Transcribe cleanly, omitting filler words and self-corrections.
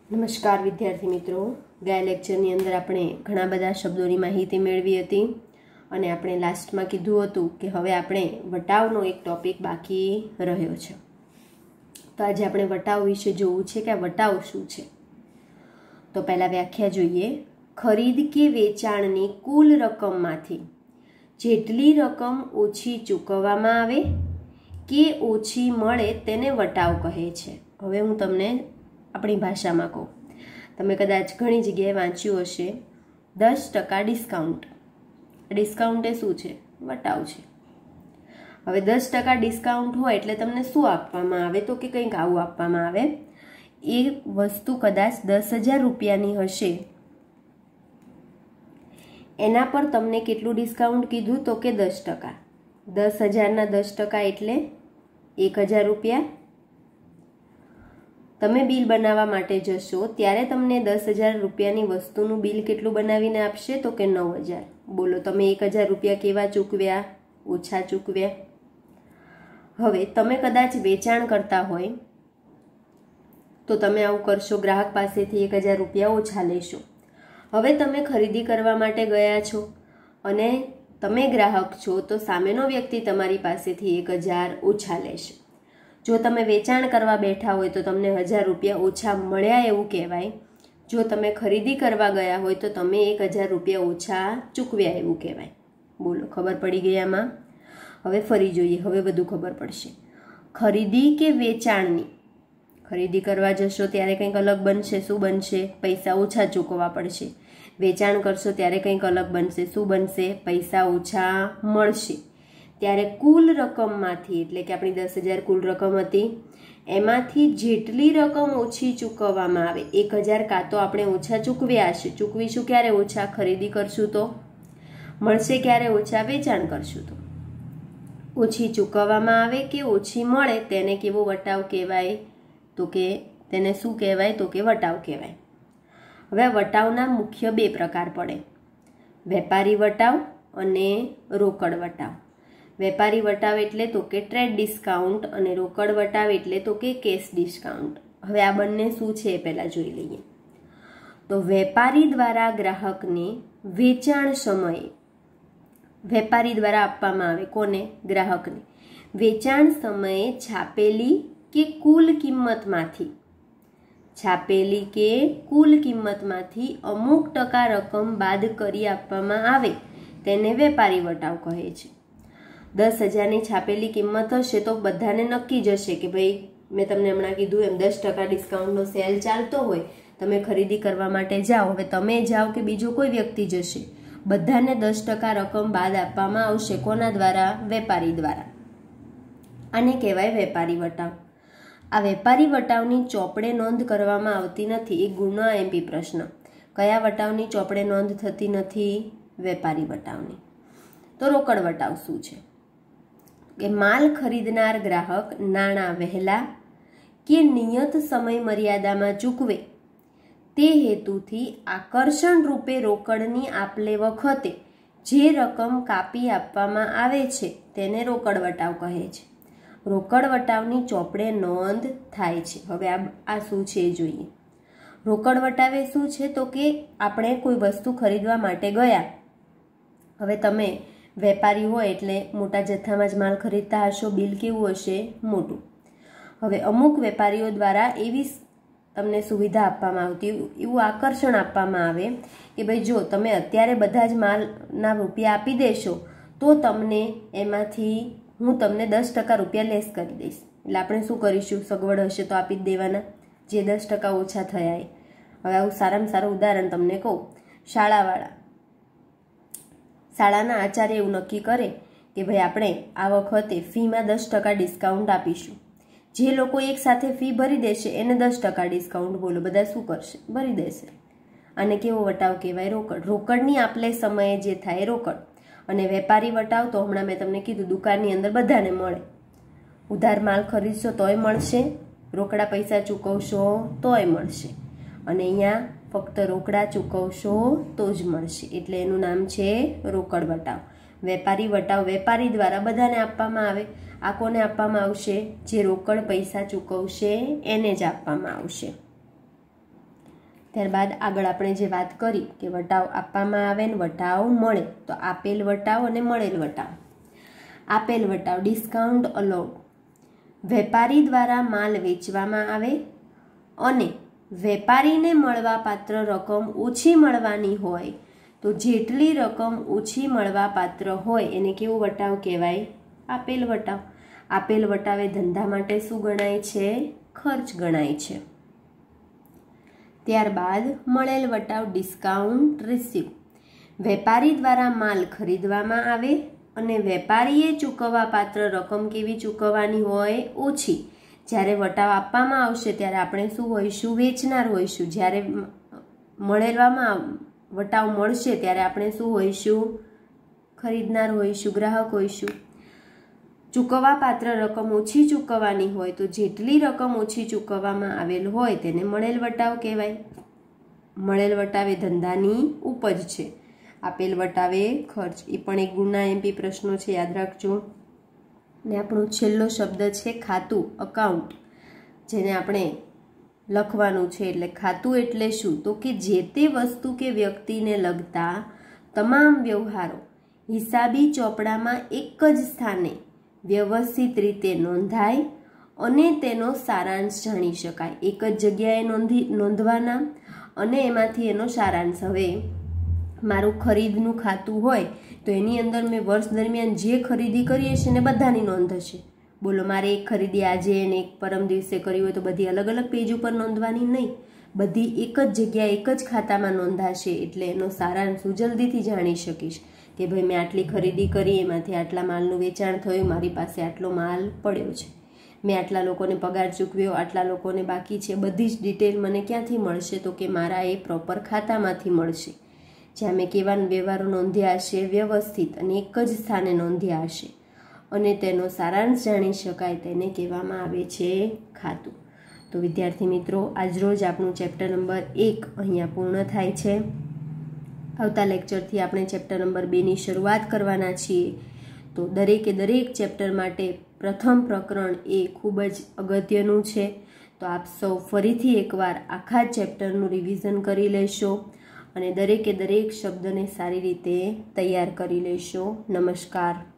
નમસ્કાર વિદ્યાર્થી મિત્રો, ગયા લેક્ચરની અંદર આપણે ઘણા બધા શબ્દોની માહિતી મેળવી હતી અને આપણે લાસ્ટમાં કીધું હતું કે હવે આપણે વટાવનો એક ટોપિક બાકી રહ્યો છે. તો આજે આપણે વટાવ વિશે જોવું છે કે આ વટાવ શું છે. તો પહેલાં વ્યાખ્યા જોઈએ. ખરીદ કે વેચાણની કુલ રકમમાંથી જેટલી રકમ ઓછી ચૂકવવામાં આવે કે ઓછી મળે તેને વટાવ કહે છે. હવે હું તમને આપણી ભાષામાં કહું. તમે કદાચ ઘણી જગ્યાએ વાંચ્યું હશે 10% ડિસ્કાઉન્ટ. ડિસ્કાઉન્ટ એ શું છે? વટાવ છે. હવે 10% ડિસ્કાઉન્ટ હોય એટલે તમને શું આપવામાં આવે? તો કે કંઈક આવું આપવામાં આવે. એ વસ્તુ કદાચ 10,000 રૂપિયાની હશે, એના પર તમને કેટલું ડિસ્કાઉન્ટ કીધું? તો કે 10%. 10,000ના 10% એટલે 1,000 રૂપિયા. તમે બિલ બનાવવા માટે જશો ત્યારે તમને 10,000 રૂપિયાની વસ્તુનું બિલ કેટલું બનાવીને આપશે? તો કે 9,000. બોલો, તમે 1,000 રૂપિયા કેવા ચૂકવ્યા? ઓછા ચૂકવ્યા. હવે તમે કદાચ વેચાણ કરતા હોય તો તમે આવું કરશો, ગ્રાહક પાસેથી 1,000 રૂપિયા ઓછા લેશો. હવે તમે ખરીદી કરવા માટે ગયા છો અને તમે ગ્રાહક છો તો સામેનો વ્યક્તિ તમારી પાસેથી 1,000 ઓછા લેશે. જો તમે વેચાણ કરવા બેઠા હોય તો તમને 1,000 રૂપિયા ઓછા મળ્યા એવું કહેવાય. જો તમે ખરીદી કરવા ગયા હોય તો તમે 1,000 રૂપિયા ઓછા ચૂકવ્યા એવું કહેવાય. બોલો, ખબર પડી ગઈ આમાં? હવે ફરી જોઈએ, હવે બધું ખબર પડશે. ખરીદી કે વેચાણની, ખરીદી કરવા જશો ત્યારે કંઈક અલગ બનશે. શું બનશે? પૈસા ઓછા ચૂકવવા પડશે. વેચાણ કરશો ત્યારે કંઈક અલગ બનશે. શું બનશે? પૈસા ઓછા મળશે. ત્યારે કુલ રકમમાંથી, એટલે કે આપણી 10,000 કુલ રકમ હતી, એમાંથી જેટલી રકમ ઓછી ચૂકવવામાં આવે, 1,000 કાં તો આપણે ઓછા ચૂકવ્યા હશે. ચૂકવીશું ક્યારે ઓછા? ખરીદી કરશું તો. મળશે ક્યારે ઓછા? વેચાણ કરશું તો. ઓછી ચૂકવવામાં આવે કે ઓછી મળે તેને કેવો વટાવ કહેવાય? તો કે તેને શું કહેવાય? તો કે વટાવ કહેવાય. હવે વટાવના મુખ્ય 2 પ્રકાર પડે: વેપારી વટાવ અને રોકડ વટાવ. વેપારી વટાવ એટલે તો કે ટ્રેડ ડિસ્કાઉન્ટ અને રોકડ વટાવ એટલે તો કે કેશ ડિસ્કાઉન્ટ. હવે આ બંને શું છે એ પહેલાં જોઈ લઈએ. તો વેપારી દ્વારા ગ્રાહકને વેચાણ સમયે, વેપારી દ્વારા આપવામાં આવે કોને? ગ્રાહકને. વેચાણ સમયે છાપેલી કે કુલ કિંમતમાંથી, છાપેલી કે કુલ કિંમતમાંથી અમુક ટકા રકમ બાદ કરી આપવામાં આવે તેને વેપારી વટાવ કહે છે. 10,000ની છાપેલી કિંમત હશે તો બધાને નક્કી જ હશે કે ભાઈ, મેં તમને હમણાં કીધું એમ 10% ડિસ્કાઉન્ટનો સેલ ચાલતો હોય, તમે ખરીદી કરવા માટે જાઓ. હવે તમે જાઓ કે બીજો કોઈ વ્યક્તિ જશે, બધાને 10% રકમ બાદ આપવામાં આવશે. કોના દ્વારા? વેપારી દ્વારા. આને કહેવાય વેપારી વટાવ. આ વેપારી વટાવની ચોપડે નોંધ કરવામાં આવતી નથી. એક ગુણનો MP પ્રશ્ન. કયા વટાવની ચોપડે નોંધ થતી નથી? વેપારી વટાવની. તો રોકડ વટાવ શું છે? કે માલ ખરીદનાર ગ્રાહક નાણાં વહેલા કે નિયત સમય મર્યાદામાં ચૂકવે તે હેતુથી આકર્ષણ રૂપે રોકડની આપલે વખતે જે રકમ કાપી આપવામાં આવે છે તેને રોકડ વટાવ કહે છે. રોકડ વટાવની ચોપડે નોંધ થાય છે. હવે આ શું છે એ જોઈએ. રોકડ વટાવે શું છે? તો કે આપણે કોઈ વસ્તુ ખરીદવા માટે ગયા. હવે તમે વેપારી હોય એટલે મોટા જથ્થામાં જ માલ ખરીદતા હશો. બિલ કેવું હશે? મોટું. હવે અમુક વેપારીઓ દ્વારા એવી તમને સુવિધા આપવામાં આવતી, એવું આકર્ષણ આપવામાં આવે કે ભાઈ જો તમે અત્યારે બધા જ માલના રૂપિયા આપી દેશો તો તમને એમાંથી હું તમને 10% રૂપિયા લેસ કરી દઈશ. એટલે આપણે શું કરીશું? સગવડ હશે તો આપી જ દેવાના, જે 10% ઓછા થયા એ. હવે આવું સારામાં સારું ઉદાહરણ તમને કહું. શાળાના આચાર્ય એવું નક્કી કરે કે ભાઈ આપણે આ વખતે ફીમાં 10% ડિસ્કાઉન્ટ આપીશું. જે લોકો એક સાથે ફી ભરી દેશે એને 10% ડિસ્કાઉન્ટ. બોલો, બધા શું કરશે? ભરી દેશે. આને કેવો વટાવ કહેવાય? રોકડ. રોકડની આપલે સમયે જે થાય રોકડ. અને વેપારી વટાવ તો હમણાં મેં તમને કીધું, દુકાનની અંદર બધાને મળે. ઉધાર માલ ખરીદશો તોય મળશે, રોકડા પૈસા ચૂકવશો તોય મળશે, અને અહીંયા ફક્ત રોકડા ચૂકવશો તો જ મળશે. એટલે એનું નામ છે રોકડ વટાવ. વેપારી વટાવ વેપારી દ્વારા બધાને આપવામાં આવે. આ કોને આપવામાં આવશે? જે રોકડ પૈસા ચૂકવશે એને જ આપવામાં આવશે. ત્યારબાદ આગળ આપણે જે વાત કરી કે વટાવ આપવામાં આવે ને વટાવ મળે, તો આપેલ વટાવ અને મળેલ વટાવ. આપેલ વટાવ ડિસ્કાઉન્ટ અલાઉડ. વેપારી દ્વારા માલ વેચવામાં આવે અને વેપારીને મળવાપાત્ર રકમ ઓછી મળવાની હોય તો જેટલી રકમ ઓછી મળવાપાત્ર હોય એને કેવો વટાવ કહેવાય? આપેલ વટાવ. આપેલ વટાવ એ ધંધા માટે શું ગણાય છે? ખર્ચ ગણાય છે. ત્યારબાદ મળેલ વટાવ ડિસ્કાઉન્ટ રિસીવ. વેપારી દ્વારા માલ ખરીદવામાં આવે અને વેપારીએ ચૂકવવા પાત્ર રકમ કેવી ચૂકવવાની હોય? ઓછી. જ્યારે વટાવ આપવામાં આવશે ત્યારે આપણે શું હોઈશું? વેચનાર હોઈશું. જ્યારે મળેલવામાં વટાવ મળશે ત્યારે આપણે શું હોઈશું? ખરીદનાર હોઈશું, ગ્રાહક હોઈશું. ચૂકવવા પાત્ર રકમ ઓછી ચૂકવવાની હોય તો જેટલી રકમ ઓછી ચૂકવવામાં આવેલ હોય તેને મળેલ વટાવ કહેવાય. મળેલ વટાવ એ ધંધાની ઉપજ છે. આપેલ વટાવ એ ખર્ચ. એ પણ એક ગુણના MP પ્રશ્નો છે, યાદ રાખજો. ને આપણો છેલ્લો શબ્દ છે ખાતું, અકાઉન્ટ, જેને આપણે લખવાનું છે. એટલે ખાતું એટલે શું? તો કે જે તે વસ્તુ કે વ્યક્તિને લગતા તમામ વ્યવહારો હિસાબી ચોપડામાં એક જ સ્થાને વ્યવસ્થિત રીતે નોંધાય અને તેનો સારાંશ જાણી શકાય. એક જ જગ્યાએ નોંધવાના અને એમાંથી એનો સારાંશ. હવે મારું ખરીદનું ખાતું હોય તો એની અંદર મેં વર્ષ દરમિયાન જે ખરીદી કરી હશે ને બધાની નોંધ હશે. બોલો, મારે એક ખરીદી આજે અને એક પરમ દિવસે કરી હોય તો બધી અલગ અલગ પેજ ઉપર નોંધવાની નહીં, બધી એક જ જગ્યાએ એક જ ખાતામાં નોંધાશે. એટલે એનો સારાંશ હું જલ્દીથી જાણી શકીશ કે ભાઈ મેં આટલી ખરીદી કરી, એમાંથી આટલા માલનું વેચાણ થયું, મારી પાસે આટલો માલ પડ્યો છે, મેં આટલા લોકોને પગાર ચૂકવ્યો, આટલા લોકોને બાકી છે. બધી જ ડિટેલ મને ક્યાંથી મળશે? તો કે મારા એ પ્રોપર ખાતામાંથી મળશે, જ્યાં મેં કેવા વ્યવહારો નોંધ્યા હશે? વ્યવસ્થિત અને એક જ સ્થાને નોંધ્યા હશે. અને તેનો સારાંશ જાણી શકાય તેને કહેવામાં આવે છે ખાતું. તો વિદ્યાર્થી મિત્રો, આજરોજ આપણું ચેપ્ટર નંબર 1 અહીંયા પૂર્ણ થાય છે. આવતા લેક્ચરથી આપણે ચેપ્ટર નંબર 2ની શરૂઆત કરવાના છીએ. તો દરેકે દરેક ચેપ્ટર માટે પ્રથમ પ્રકરણ એ ખૂબ જ અગત્યનું છે. તો આપ સૌ ફરીથી એકવાર આખા ચેપ્ટરનું રિવિઝન કરી લેશો અને દરેકે દરેક શબ્દને સારી રીતે તૈયાર કરી લેશો. નમસ્કાર.